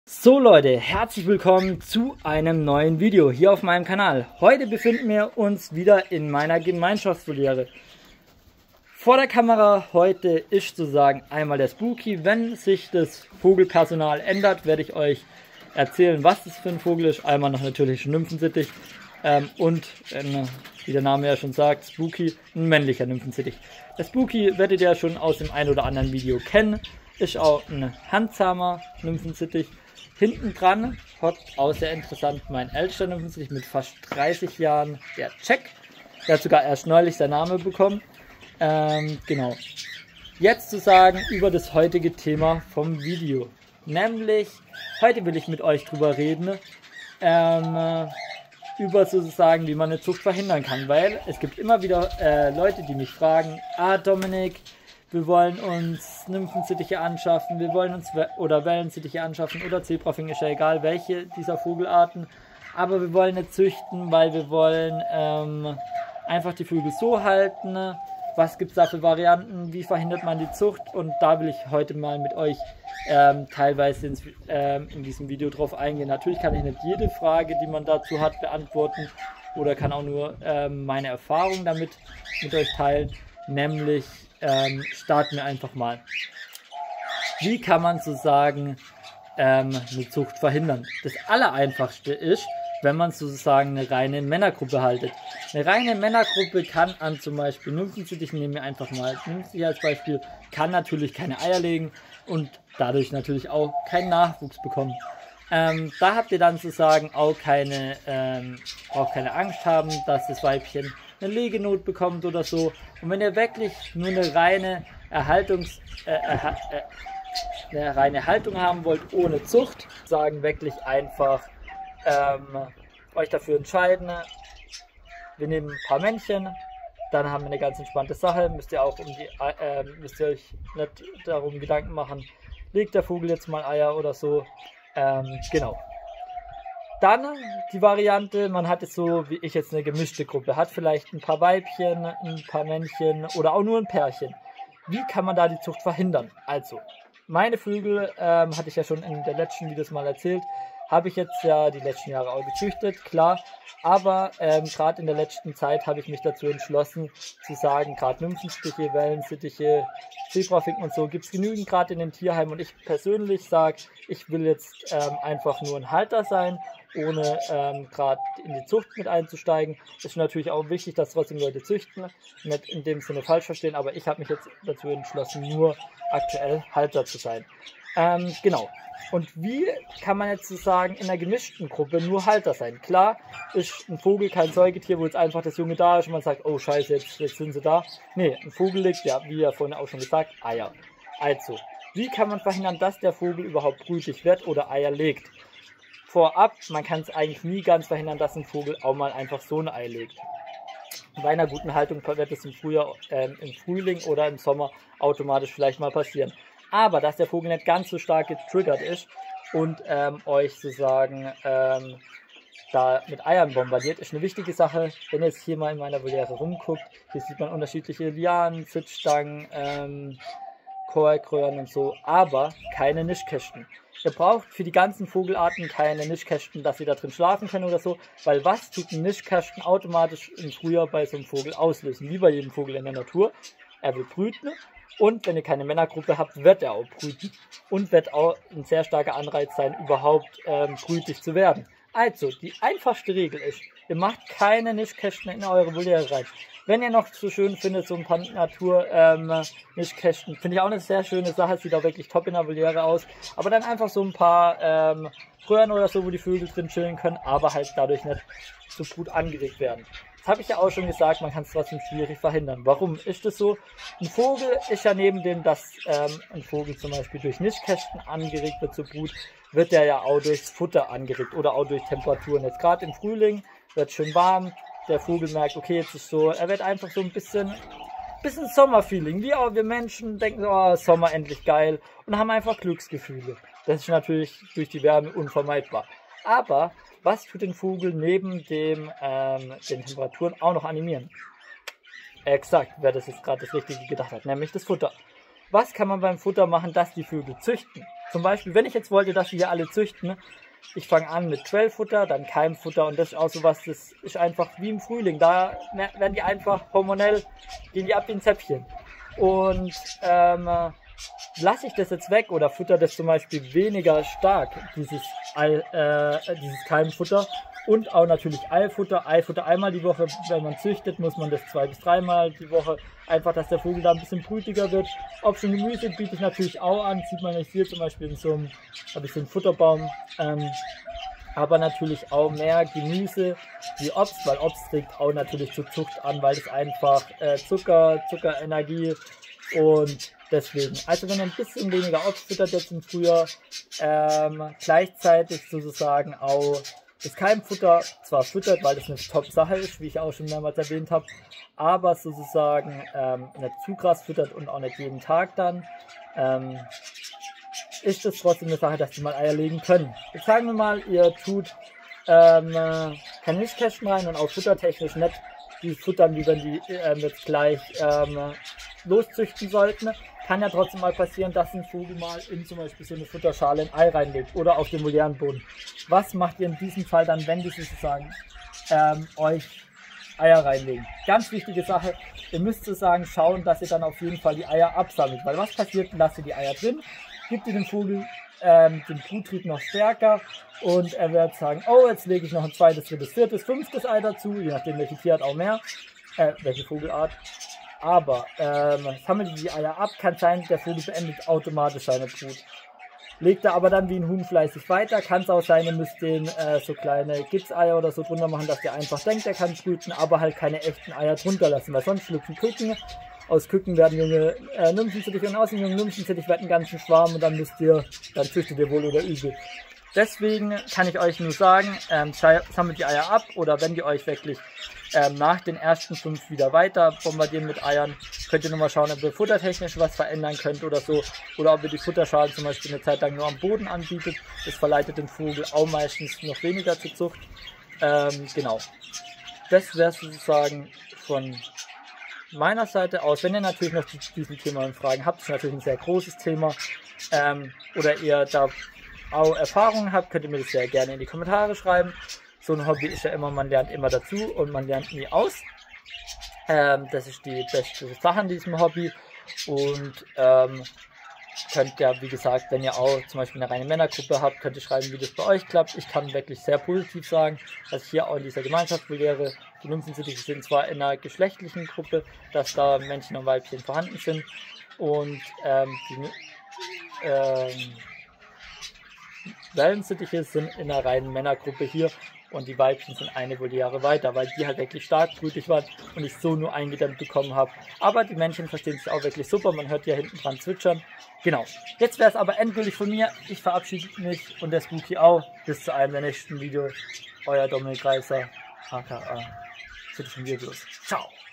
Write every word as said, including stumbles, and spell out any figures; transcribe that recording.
So Leute, herzlich willkommen zu einem neuen Video hier auf meinem Kanal. Heute befinden wir uns wieder in meiner Gemeinschaftsvoliere. Vor der Kamera heute ist sozusagen einmal der Spooky. Wenn sich das Vogelpersonal ändert, werde ich euch erzählen, was das für ein Vogel ist. Einmal noch natürlich ein Nymphensittich ähm, und, äh, wie der Name ja schon sagt, Spooky, ein männlicher Nymphensittich. Der Spooky werdet ihr ja schon aus dem ein oder anderen Video kennen. Ist auch ein handsamer Nymphensittich. Hinten dran hat auch sehr interessant mein ältester Nymphensittich mit fast dreißig Jahren, der Jack. Der hat sogar erst neulich seinen Namen bekommen. Ähm, genau. Jetzt zu sagen über das heutige Thema vom Video. Nämlich, heute will ich mit euch drüber reden, ähm, über sozusagen, wie man eine Zucht verhindern kann. Weil es gibt immer wieder äh, Leute, die mich fragen, ah Dominik, wir wollen uns Nymphensittiche anschaffen, wir wollen uns We oder Wellensittiche anschaffen oder Zebrafing, ist ja egal welche dieser Vogelarten. Aber wir wollen nicht züchten, weil wir wollen ähm, einfach die Vögel so halten. Was gibt es da für Varianten? Wie verhindert man die Zucht? Und da will ich heute mal mit euch ähm, teilweise ins, ähm, in diesem Video drauf eingehen. Natürlich kann ich nicht jede Frage, die man dazu hat, beantworten oder kann auch nur ähm, meine Erfahrung damit mit euch teilen. Nämlich ähm, starten wir einfach mal. Wie kann man sozusagen ähm, eine Zucht verhindern? Das Allereinfachste ist, wenn man sozusagen eine reine Männergruppe haltet. Eine reine Männergruppe kann an zum Beispiel Nymphensittichen, nehmen wir einfach mal Nymphensittiche als Beispiel, kann natürlich keine Eier legen und dadurch natürlich auch keinen Nachwuchs bekommen. Ähm, da habt ihr dann sozusagen auch keine, ähm, auch keine Angst haben, dass das Weibchen eine Legenot bekommt oder so. Und wenn ihr wirklich nur eine reine Erhaltungs, äh, äh, äh, eine reine Haltung haben wollt, ohne Zucht, sagen wirklich einfach ähm, euch dafür entscheiden, wir nehmen ein paar Männchen, dann haben wir eine ganz entspannte Sache, müsst ihr auch um die, äh, müsst ihr euch nicht darum Gedanken machen, legt der Vogel jetzt mal Eier oder so, ähm, genau. Dann die Variante, man hat es so, wie ich jetzt eine gemischte Gruppe, hat vielleicht ein paar Weibchen, ein paar Männchen oder auch nur ein Pärchen. Wie kann man da die Zucht verhindern? Also, meine Vögel, ähm, hatte ich ja schon in der letzten Videos mal erzählt, habe ich jetzt ja die letzten Jahre auch gezüchtet, klar. Aber ähm, gerade in der letzten Zeit habe ich mich dazu entschlossen zu sagen, gerade Nymphensittiche, Wellensittiche, Zebrafinken und so gibt es genügend gerade in den Tierheimen. Und ich persönlich sage, ich will jetzt ähm, einfach nur ein Halter sein, ohne ähm, gerade in die Zucht mit einzusteigen. Ist natürlich auch wichtig, dass trotzdem Leute züchten, nicht in dem Sinne falsch verstehen, aber ich habe mich jetzt dazu entschlossen, nur aktuell Halter zu sein. Ähm, genau. Und wie kann man jetzt sozusagen in einer gemischten Gruppe nur Halter sein? Klar ist ein Vogel kein Säugetier, wo jetzt einfach das Junge da ist und man sagt, oh scheiße, jetzt, jetzt sind sie da. Nee, ein Vogel legt, ja, wie ja vorhin auch schon gesagt, Eier. Also, wie kann man verhindern, dass der Vogel überhaupt brütig wird oder Eier legt? Vorab, man kann es eigentlich nie ganz verhindern, dass ein Vogel auch mal einfach so ein Ei legt. Bei einer guten Haltung wird es im Frühjahr, äh, im Frühling oder im Sommer automatisch vielleicht mal passieren. Aber dass der Vogel nicht ganz so stark getriggert ist und ähm, euch sozusagen ähm, da mit Eiern bombardiert, ist eine wichtige Sache. Wenn ihr jetzt hier mal in meiner Voliere rumguckt, hier sieht man unterschiedliche Lianen, Sitzstangen, ähm, Koralkröhren und so, aber keine Nischkästen. Ihr braucht für die ganzen Vogelarten keine Nischkästen, dass sie da drin schlafen können oder so, weil was tut ein Nischkästen automatisch im Frühjahr bei so einem Vogel auslösen, wie bei jedem Vogel in der Natur. Er will brüten. Und wenn ihr keine Männergruppe habt, wird er auch brüten und wird auch ein sehr starker Anreiz sein, überhaupt ähm, brütig zu werden. Also, die einfachste Regel ist, ihr macht keine Nischkästen in eure Voliere rein. Wenn ihr noch so schön findet, so ein paar Natur-Nischkästen, ähm, finde ich auch eine sehr schöne Sache, sieht auch wirklich top in der Voliere aus. Aber dann einfach so ein paar ähm, Röhren oder so, wo die Vögel drin chillen können, aber halt dadurch nicht so gut angeregt werden. Das habe ich ja auch schon gesagt, man kann es trotzdem schwierig verhindern. Warum ist das so? Ein Vogel ist ja neben dem, dass ähm, ein Vogel zum Beispiel durch Nischkästen angeregt wird zur Brut, wird der ja auch durchs Futter angeregt oder auch durch Temperaturen. Jetzt gerade im Frühling wird es schön warm, der Vogel merkt, okay, jetzt ist so, er wird einfach so ein bisschen, bisschen Sommerfeeling. Wie auch wir Menschen denken, oh, Sommer endlich geil und haben einfach Glücksgefühle. Das ist natürlich durch die Wärme unvermeidbar. Aber was tut den Vogel neben dem, ähm, den Temperaturen auch noch animieren? Exakt, wer das jetzt gerade das Richtige gedacht hat, nämlich das Futter. Was kann man beim Futter machen, dass die Vögel züchten? Zum Beispiel, wenn ich jetzt wollte, dass die hier alle züchten, ich fange an mit Quellfutter, dann Keimfutter und das ist auch sowas, das ist einfach wie im Frühling. Da werden die einfach hormonell, gehen die ab wie ein Zäpfchen. Und ähm, lasse ich das jetzt weg oder futter das zum Beispiel weniger stark, dieses, Ei, äh, dieses Keimfutter und auch natürlich Eifutter, Eifutter einmal die Woche, wenn man züchtet, muss man das zwei bis dreimal die Woche, einfach, dass der Vogel da ein bisschen brütiger wird. Option Gemüse biete ich natürlich auch an, sieht man jetzt hier zum Beispiel in so einem, habe ich so einen Futterbaum, ähm, aber natürlich auch mehr Gemüse wie Obst, weil Obst trägt auch natürlich zur Zucht an, weil es einfach äh, Zucker, Zuckerenergie und deswegen, also wenn ihr ein bisschen weniger Obst füttert jetzt im Frühjahr, ähm, gleichzeitig sozusagen auch das Keimfutter zwar füttert, weil das eine Top-Sache ist, wie ich auch schon mehrmals erwähnt habe, aber sozusagen ähm, nicht zu krass füttert und auch nicht jeden Tag dann, ähm, ist es trotzdem eine Sache, dass die mal Eier legen können. Jetzt sagen wir mal, ihr tut ähm, keine Mischkästen rein und auch futtertechnisch nicht die futtern, wie wenn die ähm, jetzt gleich ähm, loszüchten sollten. Kann ja trotzdem mal passieren, dass ein Vogel mal in zum Beispiel so eine Futterschale ein Ei reinlegt oder auf den modernen Boden. Was macht ihr in diesem Fall dann, wenn die sozusagen ähm, euch Eier reinlegen? Ganz wichtige Sache, ihr müsst sozusagen schauen, dass ihr dann auf jeden Fall die Eier absammelt, weil was passiert, lasst ihr die Eier drin, gibt ihr dem Vogel ähm, den Bruttrieb noch stärker und er wird sagen, oh, jetzt lege ich noch ein zweites, drittes, viertes, fünftes Ei dazu, je nachdem welche Tierart auch mehr, äh, welche Vogelart. Aber ähm, sammelt die Eier ab, kann sein, der Vogel beendet automatisch seine Brut. Legt er aber dann wie ein Huhn fleißig weiter, kann es auch sein, ihr müsst den äh, so kleine Gipseier oder so drunter machen, dass der einfach denkt, er kann brüten, aber halt keine echten Eier drunter lassen, weil sonst schlüpfen Küken. Aus Küken werden junge äh, Nymphenzittiche und aus den jungen Nymphenzittich werden einen ganzen Schwarm und dann müsst ihr, dann züchtet ihr wohl oder übel. Deswegen kann ich euch nur sagen, ähm, sammelt die Eier ab oder wenn die euch wirklich ähm, nach den ersten fünf wieder weiter bombardieren mit Eiern, könnt ihr nochmal schauen, ob ihr futtertechnisch was verändern könnt oder so. Oder ob ihr die Futterschalen zum Beispiel eine Zeit lang nur am Boden anbietet. Das verleitet den Vogel auch meistens noch weniger zur Zucht. Ähm, genau. Das wäre sozusagen von meiner Seite aus. Wenn ihr natürlich noch zu diesem Thema Fragen habt, ist natürlich ein sehr großes Thema. Ähm, oder ihr da auch Erfahrungen habt, könnt ihr mir das sehr gerne in die Kommentare schreiben. So ein Hobby ist ja immer, man lernt immer dazu und man lernt nie aus. Ähm, das ist die beste Sache an diesem Hobby. Und ähm, könnt ja, wie gesagt, wenn ihr auch zum Beispiel eine reine Männergruppe habt, könnt ihr schreiben, wie das bei euch klappt. Ich kann wirklich sehr positiv sagen, dass hier auch in dieser Gemeinschaftsvoliere, die Nymphenzittiche sind zwar in einer geschlechtlichen Gruppe, dass da Männchen und Weibchen vorhanden sind. Und ähm, die ähm, Wellensittiche sind in einer reinen Männergruppe hier und die Weibchen sind eine Voliere weiter, weil die halt wirklich stark brütig waren und ich so nur eingedämmt bekommen habe. Aber die Männchen verstehen sich auch wirklich super, man hört ja hinten dran zwitschern. Genau, jetzt wäre es aber endgültig von mir. Ich verabschiede mich und der Spooky auch. Bis zu einem der nächsten Videos. Euer Dominik Reißer, aka Citizen Videos. Ciao!